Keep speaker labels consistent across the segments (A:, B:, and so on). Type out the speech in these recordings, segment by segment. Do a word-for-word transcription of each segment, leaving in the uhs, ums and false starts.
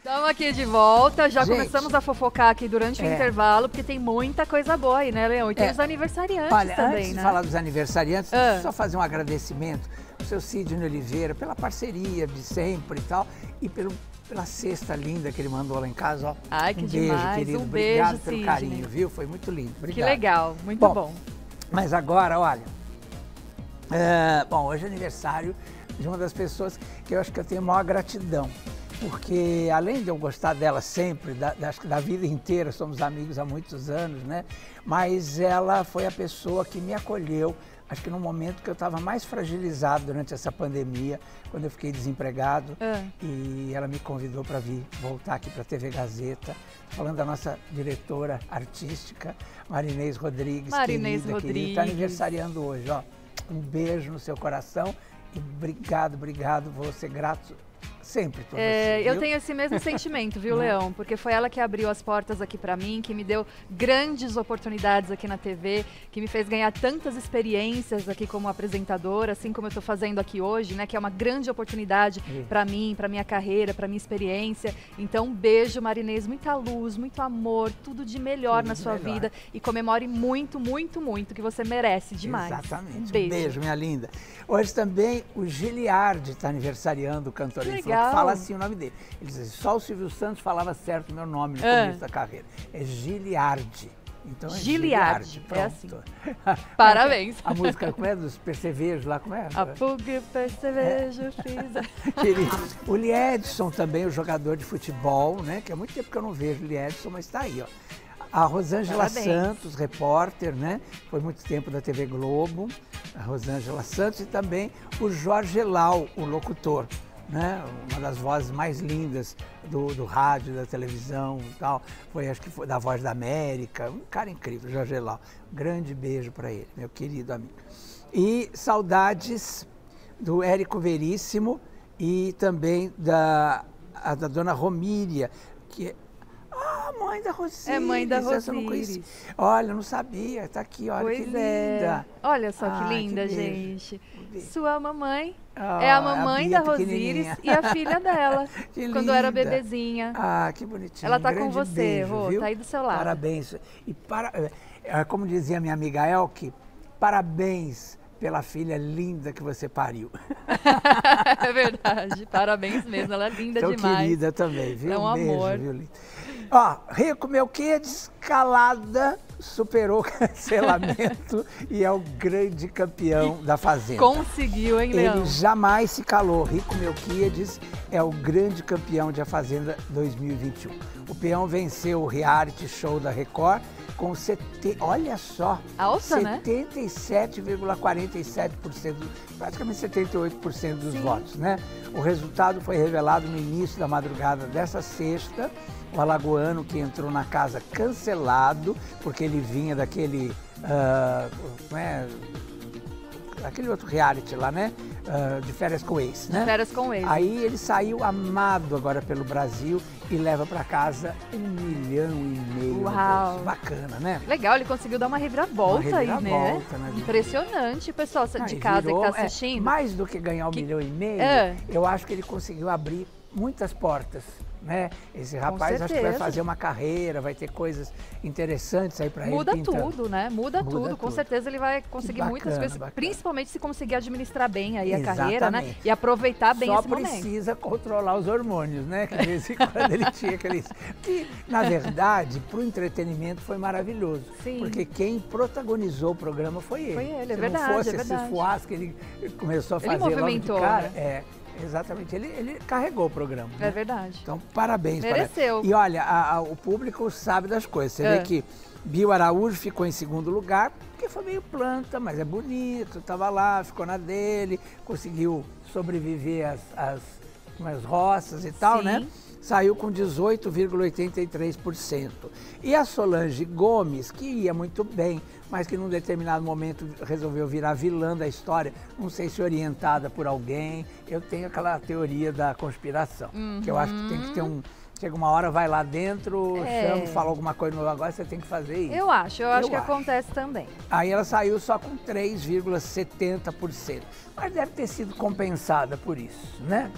A: Estamos aqui de volta, já
B: Gente,
A: começamos a fofocar aqui durante o
B: é.
A: intervalo, porque tem muita coisa boa aí, né, Leão? E tem
B: É.
A: os aniversariantes
B: Olha,
A: também,
B: antes
A: né?
B: de falar dos aniversariantes,
A: Ah.
B: só fazer um agradecimento ao seu Sidney Oliveira pela parceria de sempre e tal, e pelo, pela cesta linda que ele mandou lá em casa, ó.
A: Ai, que
B: um beijo,
A: demais,
B: querido.
A: um
B: Obrigado
A: beijo,
B: pelo
A: Sidney.
B: carinho, viu? Foi muito lindo. Obrigado.
A: Que legal, muito
B: Bom,
A: bom.
B: Mas agora, olha, é, bom, hoje é aniversário de uma das pessoas que eu acho que eu tenho a maior gratidão, porque além de eu gostar dela sempre, da, da, acho que da vida inteira, somos amigos há muitos anos, né? Mas ela foi a pessoa que me acolheu, acho que no momento que eu estava mais fragilizado durante essa pandemia, quando eu fiquei desempregado,
A: Ah.
B: e ela me convidou para vir voltar aqui para a T V Gazeta, falando da nossa diretora artística, Marinês Rodrigues,
A: Marinês
B: querida,
A: Rodrigues.
B: querida, está aniversariando hoje, ó. Um beijo no seu coração e obrigado, obrigado, vou ser grato sempre por
A: É,
B: você,
A: eu
B: viu?
A: tenho esse mesmo sentimento, viu, Leão? Porque foi ela que abriu as portas aqui pra mim, que me deu grandes oportunidades aqui na T V, que me fez ganhar tantas experiências aqui como apresentadora, assim como eu tô fazendo aqui hoje, né? Que é uma grande oportunidade
B: Isso.
A: pra mim, pra minha carreira, pra minha experiência. Então, um beijo, Marinês, muita luz, muito amor, tudo de melhor
B: Tudo
A: na
B: de
A: sua
B: melhor.
A: vida e comemore muito, muito, muito, que você merece demais.
B: Exatamente.
A: Um
B: Um
A: beijo.
B: beijo, minha linda. Hoje também o Giliardi está aniversariando, o cantor.
A: Que
B: Ele falou
A: legal.
B: que fala assim o nome dele. Ele diz, só o Silvio Santos falava certo o meu nome no
A: Ah.
B: começo da carreira. É Giliardi. Então é
A: Giliardi,
B: Giliardi.
A: é
B: Pronto.
A: Parabéns.
B: A música, como é? Dos percevejos lá, como é?
A: A fuga percevejo, fiz.
B: Querido. O Liedson também, o jogador de futebol, né? Que há muito tempo que eu não vejo o Liedson, mas está aí, ó. A Rosângela
A: Parabéns.
B: Santos, repórter, né? Foi muito tempo da T V Globo. A Rosângela Santos e também o Jorge Lau, o locutor, né? Uma das vozes mais lindas do, do rádio, da televisão e tal. Foi, acho que foi da Voz da América. Um cara incrível, Jorge Lau. Grande beijo para ele, meu querido amigo. E saudades do Érico Veríssimo e também da, a, da dona Romília, que é a mãe da Rosíris.
A: É mãe da
B: Essa eu não
A: Rosíris.
B: conhecia. Olha, eu não sabia. Tá aqui, olha
A: Pois
B: que linda.
A: é. Olha só que
B: Ai, que
A: linda,
B: beijo.
A: gente.
B: Um beijo.
A: Sua mamãe
B: Ah,
A: é a mamãe
B: Bia
A: da Rosíris
B: pequenininha.
A: e a filha dela,
B: Que
A: quando era
B: linda.
A: bebezinha.
B: Ah, que bonitinho.
A: Ela tá
B: Um
A: com
B: grande
A: você,
B: beijo,
A: Rô,
B: viu?
A: tá aí do seu lado.
B: Parabéns. E para, eh, como dizia minha amiga Elke, parabéns pela filha linda que você pariu.
A: É verdade. Parabéns mesmo, ela é linda
B: Tão
A: demais.
B: querida também, viu?
A: É um
B: beijo,
A: amor.
B: viu, linda? Ó, Rico Melquiades, escalada, superou o cancelamento e é o grande campeão da Fazenda.
A: Conseguiu, hein, Leão?
B: Ele jamais se calou. Rico Melquiades é o grande campeão de A Fazenda dois mil e vinte e um. O peão venceu o reality show da Record com, sete... olha só,
A: Alta, né?
B: setenta e sete vírgula quarenta e sete por cento, praticamente setenta e oito por cento dos
A: Sim.
B: votos, né? O resultado foi revelado no início da madrugada dessa sexta. O alagoano que entrou na casa cancelado, porque ele vinha daquele, ah, como é, aquele outro reality lá, né? Ah, de férias com ex, né?
A: Férias com ex.
B: Aí ele saiu amado agora pelo Brasil e leva para casa um milhão e meio. no
A: Uau.
B: bolso. Bacana, né?
A: Legal, ele conseguiu dar uma reviravolta,
B: Uma
A: aí, né?
B: reviravolta, né?
A: Impressionante. Pessoal
B: Ah,
A: de
B: e
A: casa
B: virou,
A: que tá
B: é,
A: assistindo.
B: mais do que ganhar um
A: Que-
B: milhão e meio,
A: É.
B: eu acho que ele conseguiu abrir muitas portas, né? Esse rapaz acho que vai
A: certeza.
B: fazer uma carreira, vai ter coisas interessantes aí para ele.
A: Muda
B: pintando.
A: tudo, né? Muda,
B: Muda
A: tudo. Com
B: tudo.
A: certeza ele vai conseguir
B: bacana,
A: muitas coisas,
B: bacana.
A: principalmente se conseguir administrar bem aí a carreira, né?
B: Exatamente.
A: E aproveitar bem
B: Só
A: esse momento.
B: precisa controlar os hormônios, né? Que de vez em quando ele tinha aqueles... Que, na verdade, para o entretenimento foi maravilhoso.
A: Sim.
B: Porque quem protagonizou o programa foi ele.
A: Foi ele, é
B: Se
A: verdade,
B: não fosse
A: é
B: esses
A: verdade.
B: fuás que ele começou a
A: Ele
B: fazer logo de
A: movimentou,
B: cara,
A: né?
B: é, exatamente. Ele, ele carregou o programa.
A: É
B: né?
A: verdade.
B: Então, parabéns.
A: Mereceu.
B: Para... E olha, a- a- o público sabe das coisas. Você
A: É.
B: vê que Bio Araújo ficou em segundo lugar, porque foi meio planta, mas é bonito, estava lá, ficou na dele, conseguiu sobreviver às, às, às roças e tal,
A: Sim.
B: né? Saiu com dezoito vírgula oitenta e três por cento. E a Solange Gomes, que ia muito bem, mas que num determinado momento resolveu virar vilã da história, não sei se orientada por alguém, eu tenho aquela teoria da conspiração,
A: Uhum.
B: que eu acho que tem que ter um... Chega uma hora, vai lá dentro,
A: É.
B: chama, fala alguma coisa nova, agora você tem que fazer isso.
A: Eu acho, eu acho
B: Eu
A: que
B: acho.
A: acontece também.
B: Aí ela saiu só com três vírgula setenta por cento, mas deve ter sido compensada por isso, né?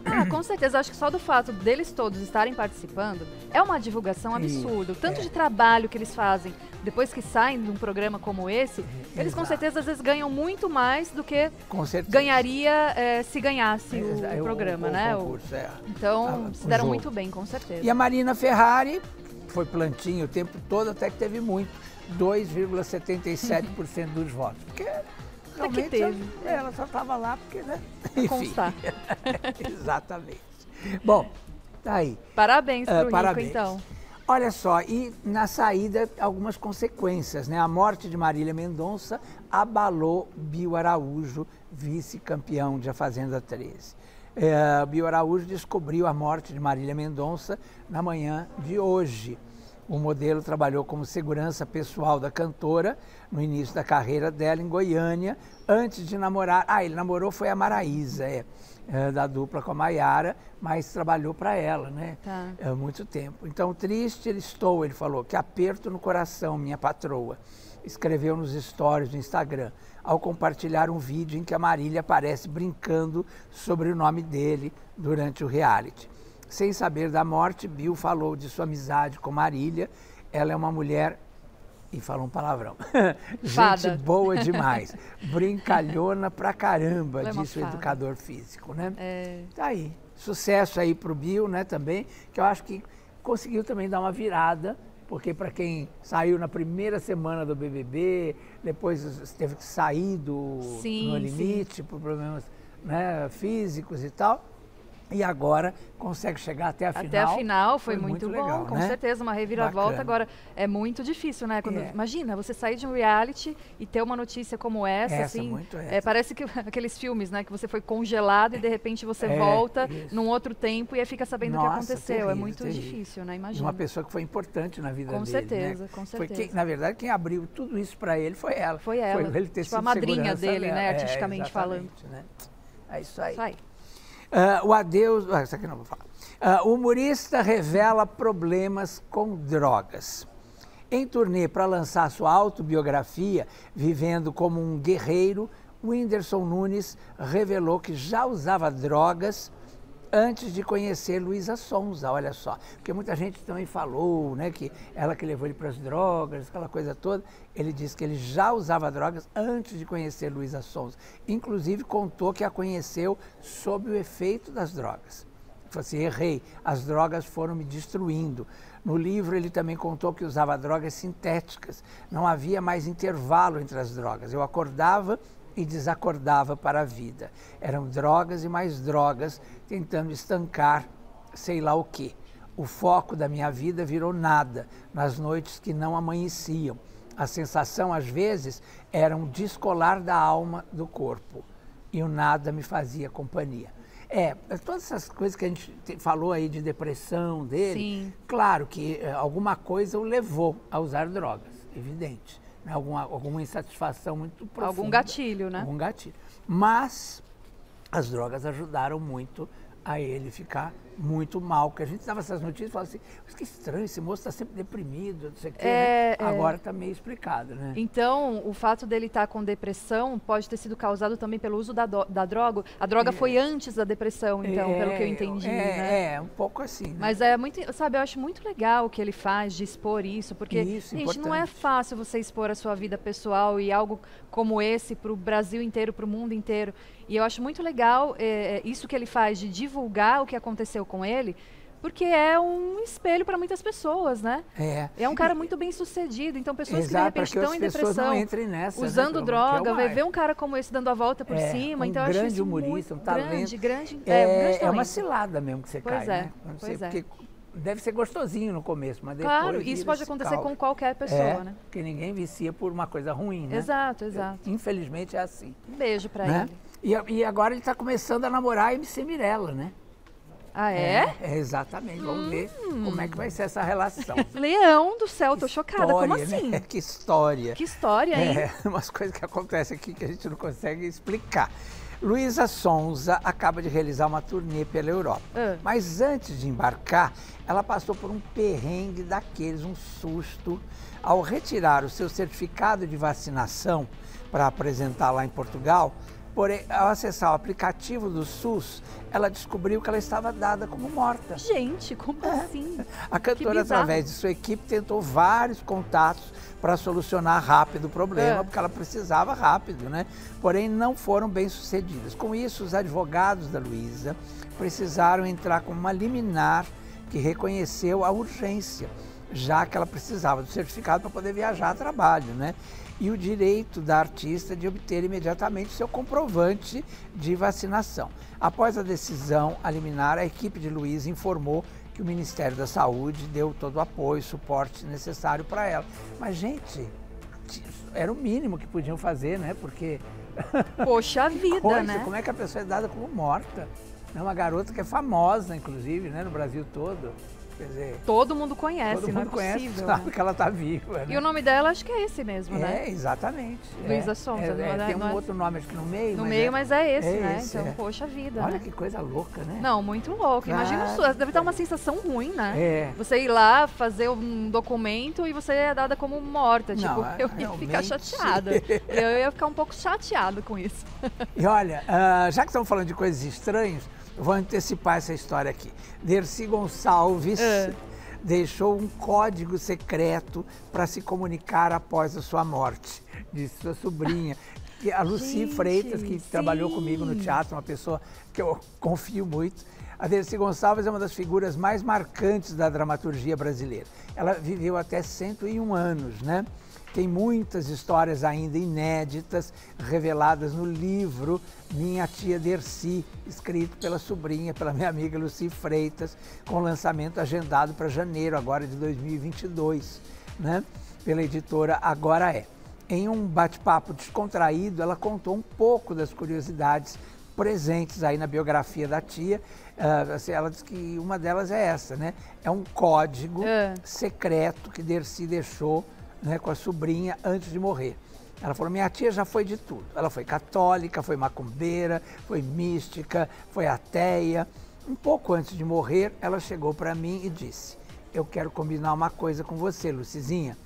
A: Ah, com certeza. Acho que só do fato deles todos estarem participando é uma divulgação absurda. O tanto
B: é.
A: de trabalho que eles fazem depois que saem de um programa como esse, eles
B: Exato.
A: com certeza às vezes ganham muito mais do que
B: Com certeza.
A: ganharia é, se ganhasse o,
B: É,
A: o programa,
B: o,
A: né?
B: O concurso, é.
A: Então,
B: Ah,
A: se
B: o
A: deram
B: jogo.
A: muito bem, com certeza.
B: E a Marina Ferrari foi plantinha o tempo todo, até que teve muito, dois vírgula setenta e sete por cento dos votos. Porque realmente
A: teve.
B: Ela, ela só estava lá porque, né?
A: Pra constar.
B: Exatamente. Bom, tá aí.
A: Parabéns pro
B: Uh,
A: Rico,
B: parabéns.
A: então.
B: Olha só, e na saída algumas consequências, né? A morte de Marília Mendonça abalou Bio Araújo, vice-campeão de A Fazenda treze. É, Bio Araújo descobriu a morte de Marília Mendonça na manhã de hoje. O modelo trabalhou como segurança pessoal da cantora no início da carreira dela em Goiânia, antes de namorar. Ah, ele namorou foi a Maraísa, é, é da dupla com a Maiara, mas trabalhou para ela, né?
A: Tá.
B: Há muito tempo. Então, triste ele estou, ele falou, que aperto no coração, minha patroa. Escreveu nos stories do Instagram, ao compartilhar um vídeo em que a Marília aparece brincando sobre o nome dele durante o reality. Sem saber da morte, Bio falou de sua amizade com Marília. Ela é uma mulher, e falou um palavrão, gente boa demais, brincalhona pra caramba,
A: Ela é uma
B: disse o
A: fada.
B: educador físico, né?
A: É...
B: Tá aí, sucesso aí pro Bio, né, também, que eu acho que conseguiu também dar uma virada, porque para quem saiu na primeira semana do B B B, depois teve que sair do
A: Sim,
B: No Limite, por problemas, né, físicos e tal, e agora consegue chegar até a final.
A: Até a final foi,
B: foi
A: muito,
B: muito
A: bom,
B: legal,
A: com
B: né?
A: certeza, uma reviravolta.
B: Bacana.
A: Agora, é muito difícil, né? Quando,
B: É.
A: Imagina, você sair de um reality e ter uma notícia como essa,
B: Essa,
A: assim.
B: muito essa.
A: É, parece que aqueles filmes, né? Que você foi congelado e de repente você
B: É,
A: volta
B: isso.
A: num outro tempo e aí fica sabendo o que
B: Nossa,
A: aconteceu.
B: terrível,
A: é muito
B: terrível.
A: difícil, né?
B: De
A: Imagina.
B: uma pessoa que foi importante na vida
A: Com
B: dele,
A: certeza,
B: né?
A: com
B: Foi
A: certeza.
B: quem, na verdade, quem abriu tudo isso para ele foi ela.
A: Foi ela.
B: Foi ele ter
A: Tipo, a
B: sido
A: madrinha
B: segurança
A: dele,
B: dela.
A: né,
B: É,
A: artisticamente
B: exatamente, né? É isso aí.
A: Isso aí.
B: Uh, o adeus... Ah, isso aqui não vou falar. Uh, o humorista revela problemas com drogas. Em turnê para lançar sua autobiografia, Vivendo como um Guerreiro, o Whindersson Nunes revelou que já usava drogas antes de conhecer Luísa Sonza, olha só. Porque muita gente também falou, né, que ela que levou ele para as drogas, aquela coisa toda. Ele disse que ele já usava drogas antes de conhecer Luísa Sonza. Inclusive contou que a conheceu sob o efeito das drogas. Ele falou assim, errei, as drogas foram me destruindo. No livro ele também contou que usava drogas sintéticas. Não havia mais intervalo entre as drogas. Eu acordava e desacordava para a vida. Eram drogas e mais drogas, tentando estancar sei lá o quê. O foco da minha vida virou nada, nas noites que não amanheciam. A sensação, às vezes, era um descolar da alma do corpo. E o nada me fazia companhia. É, todas essas coisas que a gente te- falou aí de depressão dele,
A: Sim.
B: claro que eh, alguma coisa o levou a usar drogas, evidente. Né? Alguma, alguma insatisfação muito profunda.
A: Algum gatilho, né?
B: Algum gatilho. Mas as drogas ajudaram muito a ele ficar muito mal. Porque a gente dava essas notícias e falava assim, mas que estranho, esse moço está sempre deprimido, não sei o quê.
A: É,
B: né?
A: é.
B: Agora está meio explicado, né?
A: Então, o fato dele estar com depressão pode ter sido causado também pelo uso da, do- da droga. A droga foi antes da depressão, então,
B: É,
A: pelo que eu entendi,
B: é,
A: né?
B: É, um pouco assim. Né?
A: Mas é muito, sabe, eu acho muito legal o que ele faz de expor isso, porque,
B: Isso,
A: gente, não é
B: importante.
A: fácil você expor a sua vida pessoal e algo como esse para o Brasil inteiro, para o mundo inteiro. E eu acho muito legal é, isso que ele faz de divulgar o que aconteceu com ele, porque é um espelho para muitas pessoas, né?
B: É.
A: É um cara muito bem sucedido, então pessoas
B: Exato,
A: que de repente
B: para que
A: estão
B: as
A: em
B: pessoas
A: depressão,
B: não entrem nessa, né,
A: usando
B: pelo-
A: droga,
B: que é uma-
A: vai ver um cara como esse dando a volta por
B: É,
A: cima,
B: um
A: então eu acho
B: grande
A: isso
B: humorista,
A: muito
B: um talento.
A: grande, grande,
B: É,
A: é, um grande
B: é uma
A: talento.
B: cilada mesmo que você
A: Pois
B: cai,
A: é,
B: né? Não sei,
A: pois é.
B: porque deve ser gostosinho no começo, mas depois
A: Claro,
B: vira
A: isso pode
B: esse
A: acontecer
B: caos.
A: com qualquer pessoa,
B: é,
A: né?
B: Porque ninguém vicia por uma coisa ruim, né?
A: Exato, exato.
B: Infelizmente é assim.
A: Um beijo pra
B: Né?
A: ele.
B: E, a- e agora ele está começando a namorar a M C Mirella, né?
A: Ah, é?
B: É, exatamente. Vamos ver como é que vai ser essa relação.
A: Leão do céu, tô chocada. Como
B: História,
A: assim?
B: né? Que história.
A: Que história, hein?
B: É, umas coisas que acontecem aqui que a gente não consegue explicar. Luísa Sonza acaba de realizar uma turnê pela Europa.
A: Ah.
B: Mas antes de embarcar, ela passou por um perrengue daqueles, um susto, ao retirar o seu certificado de vacinação para apresentar lá em Portugal. Porém, ao acessar o aplicativo do SUS, ela descobriu que ela estava dada como morta.
A: Gente, como
B: É.
A: assim?
B: A cantora,
A: bizarro.
B: através de sua equipe, tentou vários contatos para solucionar rápido o problema,
A: É.
B: porque ela precisava rápido, né? Porém, não foram bem sucedidas. Com isso, os advogados da Luísa precisaram entrar com uma liminar que reconheceu a urgência, já que ela precisava do certificado para poder viajar a trabalho, né? E o direito da artista de obter imediatamente seu comprovante de vacinação. Após a decisão a liminar, a equipe de Luísa informou que o Ministério da Saúde deu todo o apoio e suporte necessário para ela. Mas, gente, era o mínimo que podiam fazer, né? Porque...
A: Poxa vida,
B: coisa,
A: né?
B: Como é que a pessoa é dada como morta? É uma garota que é famosa, inclusive, né, no Brasil todo. Quer dizer,
A: Todo mundo conhece,
B: todo
A: não
B: mundo
A: é
B: conhece,
A: possível.
B: sabe
A: né?
B: que ela está viva. Né?
A: E o nome dela acho que é esse mesmo, né?
B: É, exatamente.
A: Luísa
B: é,
A: Sonza,
B: é,
A: não
B: é,
A: é-
B: tem
A: não
B: um
A: é-
B: outro nome acho que no meio.
A: No
B: mas
A: meio,
B: é,
A: mas é esse,
B: é
A: né?
B: esse,
A: Então,
B: é.
A: poxa vida,
B: Olha
A: né?
B: que coisa louca, né?
A: Não, muito louco. Imagina
B: Ah,
A: isso, deve dar uma sensação ruim, né?
B: É.
A: Você ir lá fazer um documento e você é dada como morta. Tipo,
B: Não,
A: eu ia ficar
B: realmente.
A: chateada. Eu ia ficar um pouco chateada com isso.
B: E olha, ah, já que estamos falando de coisas estranhas, eu vou antecipar essa história aqui. Dercy Gonçalves
A: É.
B: deixou um código secreto para se comunicar após a sua morte, disse sua sobrinha. Que a Lucy
A: Gente,
B: Freitas, que
A: sim.
B: trabalhou comigo no teatro, uma pessoa que eu confio muito. A Dercy Gonçalves é uma das figuras mais marcantes da dramaturgia brasileira. Ela viveu até cento e um anos, né? Tem muitas histórias ainda inéditas, reveladas no livro Minha Tia Dercy, escrito pela sobrinha, pela minha amiga Lucy Freitas, com lançamento agendado para janeiro agora de dois mil e vinte e dois, né? Pela editora Agora É. Em um bate-papo descontraído, ela contou um pouco das curiosidades presentes aí na biografia da tia. Uh, assim, ela disse que uma delas é essa, né? É um código
A: É.
B: secreto que Dercy deixou, né, com a sobrinha antes de morrer. Ela falou, minha tia já foi de tudo. Ela foi católica, foi macumbeira, foi mística, foi ateia. Um pouco antes de morrer, ela chegou para mim e disse, eu quero combinar uma coisa com você, Lucizinha.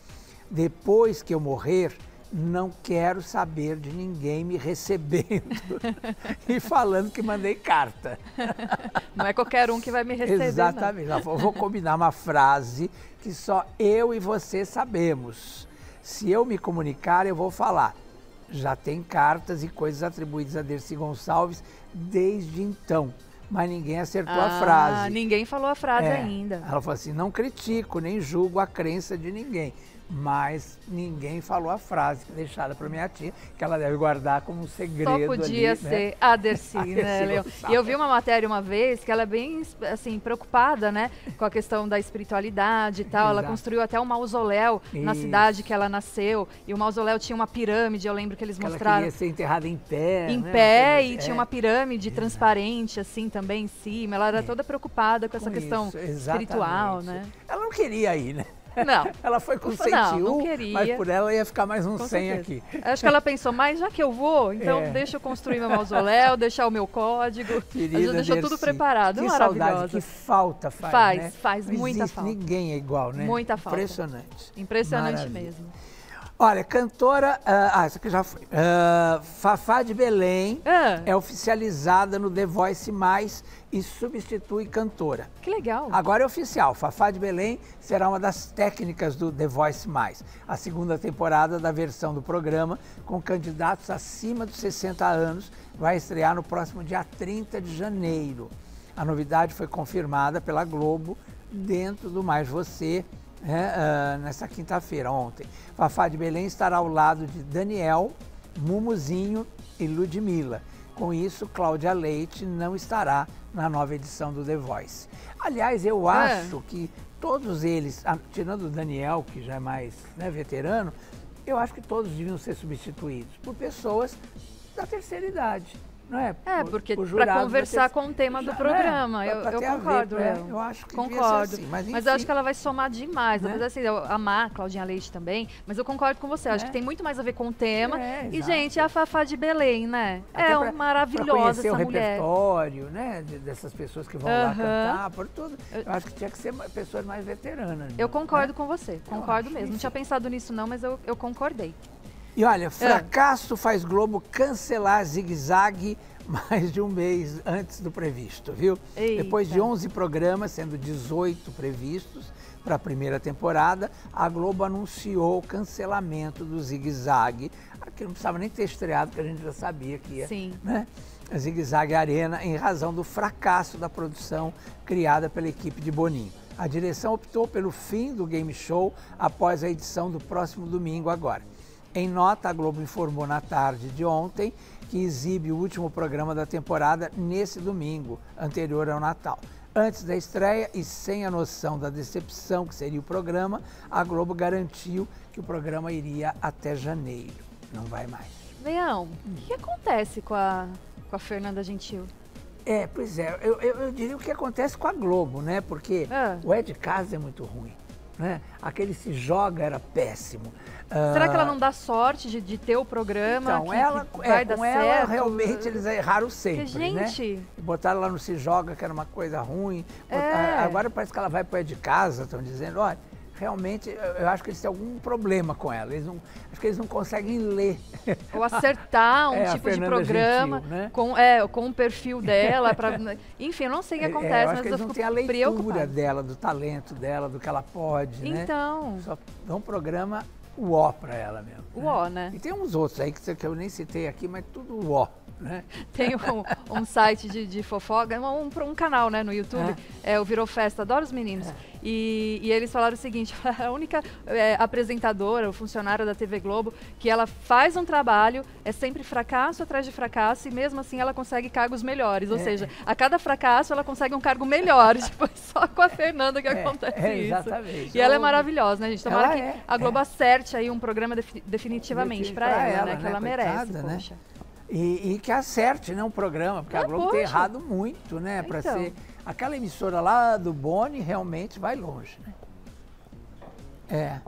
B: Depois que eu morrer, não quero saber de ninguém me recebendo e falando que mandei carta.
A: Não é qualquer um que vai me receber,
B: Exatamente. Ela falou, vou combinar uma frase que só eu e você sabemos. Se eu me comunicar, eu vou falar. Já tem cartas e coisas atribuídas a Dercy Gonçalves desde então, mas ninguém acertou
A: não.
B: a
A: Ah,
B: frase.
A: ninguém falou a frase
B: É.
A: ainda.
B: Ela falou assim, não critico nem julgo a crença de ninguém, mas ninguém falou a frase deixada para minha tia, que ela deve guardar como um segredo.
A: Só podia
B: ali, né?
A: ser a Dercy,
B: A
A: né,
B: Dercy
A: Leon?
B: Gonçalves.
A: E eu vi uma matéria uma vez que ela é bem, assim, preocupada, né, com a questão da espiritualidade e tal. Ela
B: Exato.
A: construiu até um mausoléu na
B: Isso.
A: cidade que ela nasceu. E o mausoléu tinha uma pirâmide, eu lembro que eles
B: Que ela
A: mostraram.
B: queria ser enterrada em pé.
A: Em
B: né?
A: pé
B: Uma coisa
A: e
B: assim.
A: tinha
B: É.
A: uma pirâmide transparente, assim, também em cima. Ela era
B: É.
A: toda preocupada com essa
B: Com
A: questão
B: isso, exatamente.
A: espiritual, né?
B: Ela não queria ir, né?
A: Não.
B: Ela foi com
A: Não,
B: cento e um,
A: não queria.
B: mas por ela ia ficar mais uns
A: Com
B: cem
A: certeza.
B: aqui.
A: Acho que ela pensou, mas já que eu vou, então
B: É.
A: deixa eu construir meu mausoléu, deixar o meu código.
B: Querida
A: Ela já deixou tudo
B: Dercy,
A: preparado,
B: que
A: maravilhosa.
B: saudade, que falta faz,
A: Faz,
B: né?
A: faz
B: Não
A: muita
B: existe,
A: falta.
B: Ninguém é igual, né?
A: Muita falta.
B: Impressionante.
A: Impressionante
B: Maravilha.
A: mesmo.
B: Olha, cantora, ah, ah, essa aqui já foi. Ah, Fafá de Belém
A: Ah,
B: é oficializada no The Voice Mais e substitui cantora.
A: que legal.
B: Agora é oficial, Fafá de Belém será uma das técnicas do The Voice Mais, a segunda temporada da versão do programa, com candidatos acima dos sessenta anos, vai estrear no próximo dia trinta de janeiro. A novidade foi confirmada pela Globo dentro do Mais Você, né, uh, nessa quinta-feira, ontem. Fafá de Belém estará ao lado de Daniel, Mumuzinho e Ludmilla. Com isso, Cláudia Leite não estará na nova edição do The Voice. Aliás, eu
A: É.
B: acho que todos eles, ah, tirando o Daniel, que já é mais, né, veterano, eu acho que todos deviam ser substituídos por pessoas da terceira idade. Não é?
A: É,
B: Por-
A: porque
B: por
A: para
B: jurados da
A: conversar
B: terceira-
A: com o tema do
B: Já, né?
A: programa,
B: Pra-
A: eu,
B: pra
A: eu
B: ter a ver,
A: concordo,
B: né?
A: Léo.
B: Eu acho que devia ser
A: Concordo.
B: assim, mas,
A: eu acho
B: enfim.
A: que ela vai somar demais.
B: Né?
A: Apesar assim, eu amar a Claudinha Leite também, mas eu concordo com você. Eu acho
B: É.
A: que tem muito mais a ver com o tema.
B: É,
A: e,
B: exato.
A: gente, a Fafá de Belém, né?
B: Até
A: é
B: pra-
A: maravilhosa
B: pra conhecer
A: essa
B: o
A: mulher.
B: repertório, né, de- dessas pessoas que vão lá
A: Aham.
B: cantar, por tudo. Eu acho que tinha que ser ma- pessoas mais veteranas.
A: Eu
B: né?
A: concordo com você, concordo
B: acho,
A: mesmo. Não
B: enfim.
A: tinha pensado nisso não, mas eu, eu concordei.
B: E olha, fracasso é. faz Globo cancelar Zigue Zague mais de um mês antes do previsto, viu?
A: Eita.
B: Depois de onze programas, sendo dezoito previstos para a primeira temporada, a Globo anunciou o cancelamento do Zigue Zague. Aqui não precisava nem ter estreado, porque a gente já sabia que ia.
A: Sim.
B: Né? A Zigue Zague Arena, em razão do fracasso da produção criada pela equipe de Boninho. A direção optou pelo fim do game show após a edição do próximo domingo agora. Em nota, a Globo informou na tarde de ontem que exibe o último programa da temporada nesse domingo, anterior ao Natal. Antes da estreia e sem a noção da decepção que seria o programa, a Globo garantiu que o programa iria até janeiro. Não vai mais.
A: Leão, o que acontece com a, com a Fernanda Gentil?
B: É, pois é, eu, eu, eu diria o que acontece com a Globo, né? Porque
A: ah.
B: o É de Casa é muito ruim, né? Aquele Se Joga era péssimo.
A: Será uh, que ela não dá sorte de, de ter o programa?
B: Então,
A: que,
B: ela,
A: que
B: é,
A: vai
B: com
A: dar
B: ela
A: certo?
B: realmente eles erraram sempre,
A: que, gente...
B: né? Botaram lá no Se Joga, que era uma coisa ruim.
A: É.
B: Botaram, agora parece que ela vai para É de Casa, estão dizendo, olha, realmente eu acho que eles têm algum problema com ela. Eles não, acho que eles não conseguem ler.
A: Ou acertar um
B: é,
A: tipo de programa Gentil, né? com, é, com o perfil dela. Pra, enfim, eu não sei o que acontece,
B: é, eu
A: mas
B: acho que eles
A: eu
B: não
A: fico
B: têm a leitura
A: preocupada.
B: dela, do talento dela, do que ela pode,
A: então...
B: né? Só dá um programa uó para ela mesmo.
A: Uó, né?
B: E tem uns outros aí que eu nem citei aqui, mas tudo uó. Né?
A: Tem um, um site de, de fofoca, um, um canal, né, no YouTube, é. É, o Virou Festa, adoro os meninos. É. E, e eles falaram o seguinte, a única é, apresentadora, o funcionário da T V Globo, que ela faz um trabalho, é sempre fracasso atrás de fracasso, e mesmo assim ela consegue cargos melhores. Ou é. seja, a cada fracasso ela consegue um cargo melhor. Tipo, só com a Fernanda que é, acontece
B: é,
A: isso.
B: Exatamente.
A: E ela é maravilhosa, né, gente? Tomara que
B: é,
A: a Globo
B: é.
A: acerte aí um programa defi definitivamente para ela, ela, né? Que
B: né?
A: ela merece,
B: Coitada,
A: poxa.
B: Né? E, e que acerte, né, um programa, porque ah, a Globo poxa. tem errado muito, né, para
A: então.
B: ser... Aquela emissora lá do Boni realmente vai longe, né? É.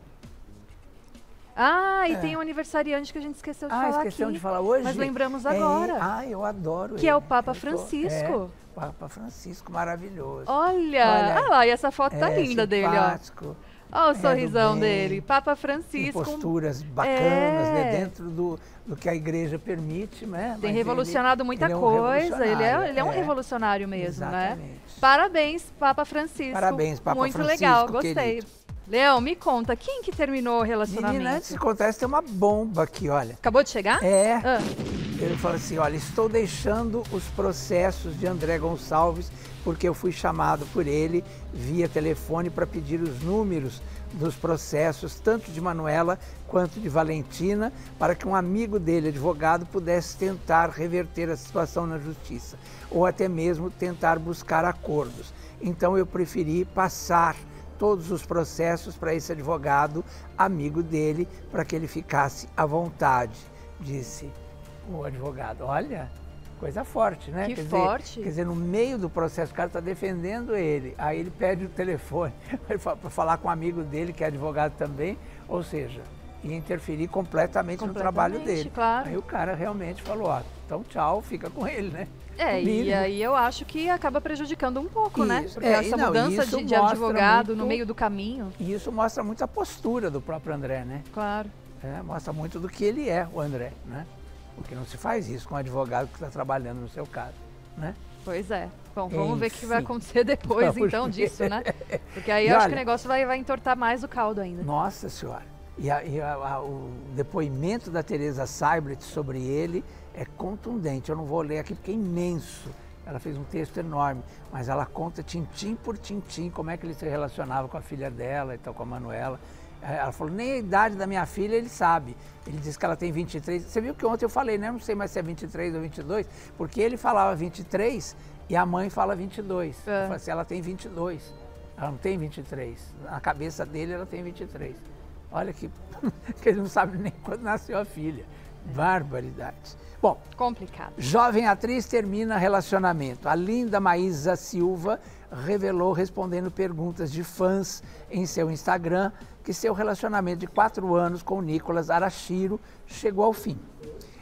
A: Ah, e
B: é.
A: tem um aniversariante que a gente esqueceu de
B: ah,
A: falar
B: esqueceu
A: aqui.
B: de falar hoje?
A: Mas lembramos agora.
B: É, ah, eu adoro
A: Que
B: ele.
A: é o Papa
B: eu
A: Francisco.
B: Tô, é, Papa Francisco, maravilhoso.
A: Olha, Olha ah lá, e essa foto tá
B: é,
A: linda dele, ó. Olha o sorrisão
B: bem,
A: dele, Papa Francisco.
B: Com posturas bacanas, é. né, dentro do, do que a igreja permite, né?
A: Tem
B: Mas
A: revolucionado
B: ele,
A: muita
B: ele é um
A: coisa, ele é, ele é um
B: é.
A: revolucionário mesmo,
B: Exatamente.
A: né? Parabéns, Papa Francisco.
B: Parabéns, Papa
A: Muito
B: Francisco,
A: legal, gostei.
B: Querido.
A: Leão, me conta, quem que terminou o relacionamento?
B: Menina, antes de contar isso, tem uma bomba aqui, olha.
A: Acabou de chegar?
B: É.
A: Ah.
B: Ele falou assim, olha, estou deixando os processos de André Gonçalves porque eu fui chamado por ele via telefone para pedir os números dos processos, tanto de Manuela quanto de Valentina, para que um amigo dele, advogado, pudesse tentar reverter a situação na justiça, ou até mesmo tentar buscar acordos. Então eu preferi passar todos os processos para esse advogado, amigo dele, para que ele ficasse à vontade, disse o advogado. Olha, coisa forte, né?
A: Que
B: quer
A: forte.
B: Dizer, quer dizer, no meio do processo, o cara está defendendo ele, aí ele pede o telefone para falar com um amigo dele, que é advogado também, ou seja, ia interferir completamente, completamente no trabalho dele.
A: Claro.
B: Aí o cara realmente falou, ó, então tchau, fica com ele, né?
A: É, e aí eu acho que acaba prejudicando um pouco,
B: isso,
A: né? Porque
B: é,
A: essa
B: não,
A: mudança de, de advogado muito, no meio do caminho.
B: E isso mostra muito a postura do próprio André, né?
A: Claro.
B: É, mostra muito do que ele é, o André, né? Porque não se faz isso com um advogado que está trabalhando no seu caso, né?
A: Pois é. Bom, vamos
B: Enfim.
A: ver o que vai acontecer depois,
B: vamos
A: então,
B: ver.
A: disso, né? Porque aí
B: e
A: eu
B: olha,
A: acho que o negócio vai, vai entortar mais o caldo ainda.
B: Nossa Senhora. E, a, e a, a, o depoimento da Teresa Seibert sobre ele é contundente. Eu não vou ler aqui porque é imenso. Ela fez um texto enorme, mas ela conta tintim por tintim como é que ele se relacionava com a filha dela e tal, com a Manuela. Ela falou, nem a idade da minha filha ele sabe. Ele disse que ela tem vinte e três. Você viu que ontem eu falei, né? Não sei mais se é vinte e três ou vinte e dois, porque ele falava vinte e três e a mãe fala vinte e dois. É. Eu falei assim, ela tem vinte e dois, ela não tem vinte e três. Na cabeça dele ela tem vinte e três. Olha que, que ele não sabe nem quando nasceu a filha. Barbaridade. Bom,
A: complicado.
B: Jovem atriz termina relacionamento. A linda Maísa Silva revelou, respondendo perguntas de fãs em seu Instagram, que seu relacionamento de quatro anos com o Nicolas Arashiro chegou ao fim.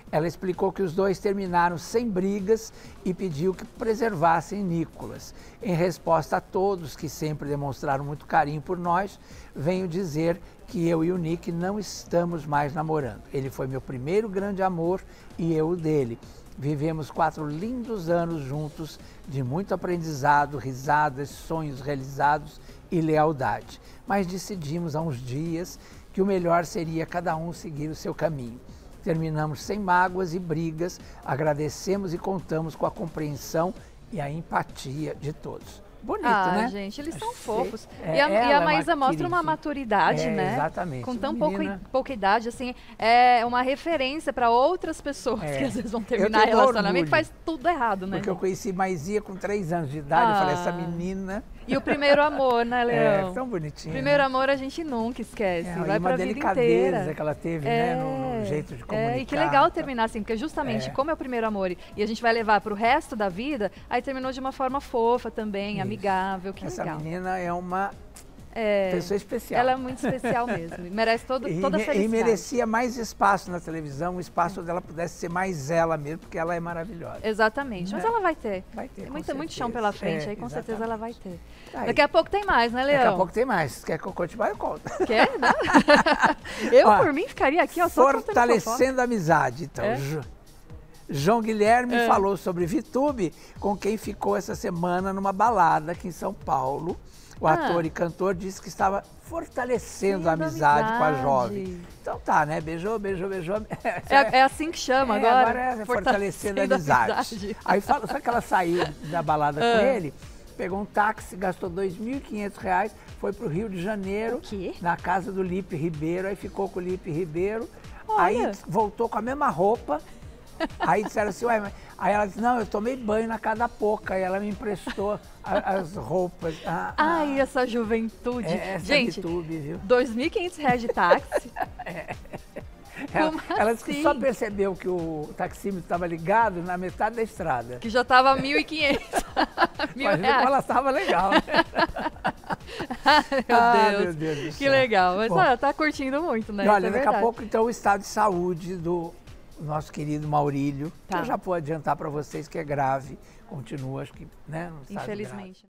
B: Ela explicou que os dois terminaram sem brigas e pediu que preservassem Nicolas. Em resposta a todos que sempre demonstraram muito carinho por nós, venho dizer que eu e o Nick não estamos mais namorando. Ele foi meu primeiro grande amor e eu o dele. Vivemos quatro lindos anos juntos, de muito aprendizado, risadas, sonhos realizados e lealdade. Mas decidimos há uns dias que o melhor seria cada um seguir o seu caminho. Terminamos sem mágoas e brigas, agradecemos e contamos com a compreensão e a empatia de todos. Bonito,
A: ah,
B: né?
A: gente, eles são fofos.
B: É,
A: e, a, e a Maísa
B: é uma
A: mostra uma maturidade,
B: é,
A: né?
B: Exatamente.
A: Com tão
B: Menina...
A: pouca, pouca idade, assim, é uma referência para outras pessoas é. que às vezes vão terminar relacionamento e faz tudo errado, né?
B: Porque eu conheci Maísia com três anos de idade, ah. eu falei, essa menina...
A: E o primeiro amor, né, Leão?
B: É, tão bonitinho.
A: Primeiro
B: né?
A: amor a gente nunca esquece,
B: é,
A: vai pra vida inteira.
B: Uma delicadeza que ela teve,
A: é,
B: né, no, no jeito de comunicar.
A: É, e que legal terminar assim, porque justamente
B: é.
A: como é o primeiro amor e a gente vai levar pro resto da vida, aí terminou de uma forma fofa também, Isso. amigável, que
B: Essa
A: legal.
B: Essa menina é uma
A: é,
B: pessoa especial.
A: Ela é muito especial mesmo, merece todo,
B: e,
A: toda a felicidade.
B: E merecia mais espaço na televisão, um espaço é. dela pudesse ser mais ela mesmo, porque ela é maravilhosa.
A: Exatamente, né? Mas ela vai ter.
B: Vai ter,
A: tem muito, muito chão pela frente,
B: é,
A: aí com
B: exatamente.
A: certeza ela vai ter.
B: Aí.
A: Daqui a pouco tem mais, né, Leão?
B: Daqui a pouco tem mais. Quer que eu conte mais? Eu conto.
A: Quer? Não? Eu, ó, por mim, ficaria aqui, ó, só
B: fortalecendo a amizade, então.
A: É?
B: João Guilherme
A: é.
B: falou sobre Vitube, com quem ficou essa semana numa balada aqui em São Paulo. O
A: ah.
B: ator e cantor disse que estava fortalecendo
A: Sim,
B: a amizade,
A: amizade
B: com a jovem. Então tá, né? Beijou, beijou, beijou.
A: É, é assim que chama
B: é,
A: agora?
B: Agora é fortalecendo a amizade. amizade. Aí fala, só que ela saiu da balada ah. com ele, pegou um táxi, gastou dois mil e quinhentos reais, foi para o Rio de Janeiro, na casa do Lipe Ribeiro, aí ficou com o Lipe Ribeiro,
A: Olha.
B: aí voltou com a mesma roupa. Aí disseram assim, ué, mas... aí ela disse, não, eu tomei banho na casa da Poca, e ela me emprestou a, as roupas. Ah,
A: Ai,
B: ah.
A: essa juventude.
B: É, essa
A: gente,
B: YouTube, viu?
A: dois mil e quinhentos reais de táxi.
B: é. Ela,
A: Como
B: ela
A: assim?
B: disse que só percebeu que o taxímetro estava ligado na metade da estrada.
A: Que já estava mil e quinhentos. Mil
B: Mas
A: reais.
B: ela estava legal, né?
A: Ai, meu,
B: ah,
A: Deus.
B: meu Deus do céu.
A: Que legal. Mas
B: Bom,
A: olha, tá curtindo muito, né?
B: E olha,
A: é
B: daqui
A: verdade.
B: a pouco, então, o estado de saúde do nosso querido Maurílio,
A: tá.
B: que eu já vou adiantar para vocês que é grave, continua, acho que, né, no estado
A: Infelizmente.
B: grave.